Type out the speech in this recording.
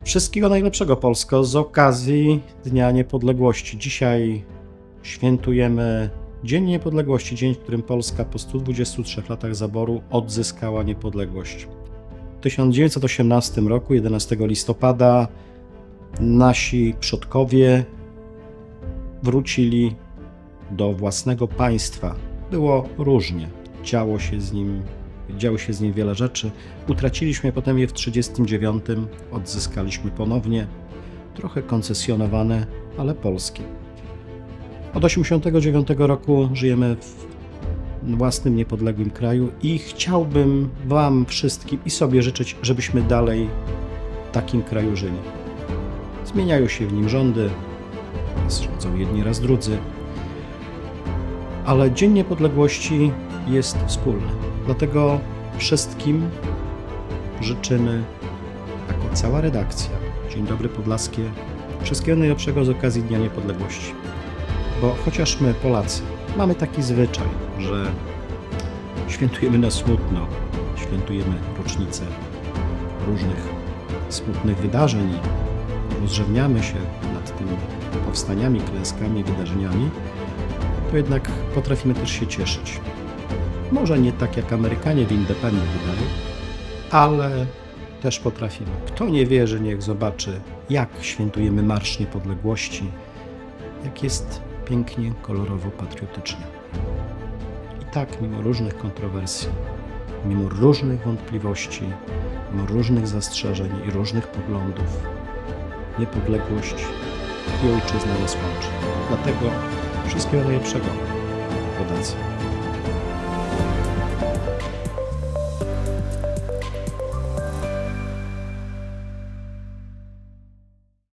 Wszystkiego najlepszego, Polsko, z okazji Dnia Niepodległości. Dzisiaj świętujemy Dzień Niepodległości, dzień, w którym Polska po 123 latach zaboru odzyskała niepodległość. W 1918 roku, 11 listopada, nasi przodkowie wrócili do własnego państwa. Było różnie, działo się z nim wiele rzeczy. Utraciliśmy potem je w 1939, odzyskaliśmy ponownie, trochę koncesjonowane, ale polskie. Od 1989 roku żyjemy w własnym, niepodległym kraju i chciałbym Wam wszystkim i sobie życzyć, żebyśmy dalej w takim kraju żyli. Zmieniają się w nim rządy, raz rządzą jedni, raz drudzy, ale Dzień Niepodległości jest wspólny. Dlatego wszystkim życzymy, jako cała redakcja, Dzień Dobry Podlaskie, wszystkiego najlepszego z okazji Dnia Niepodległości. Bo chociaż my, Polacy, mamy taki zwyczaj, że świętujemy na smutno, świętujemy rocznice różnych smutnych wydarzeń i rozrzewniamy się nad tymi powstaniami, klęskami, wydarzeniami, to jednak potrafimy też się cieszyć. Może nie tak jak Amerykanie w Independence Day, ale też potrafimy. Kto nie wierzy, niech zobaczy, jak świętujemy Marsz Niepodległości, jak jest pięknie, kolorowo, patriotycznie. I tak, mimo różnych kontrowersji, mimo różnych wątpliwości, mimo różnych zastrzeżeń i różnych poglądów, niepodległość i ojczyzna nas łączy. Dlatego wszystkiego najlepszego, rodacy.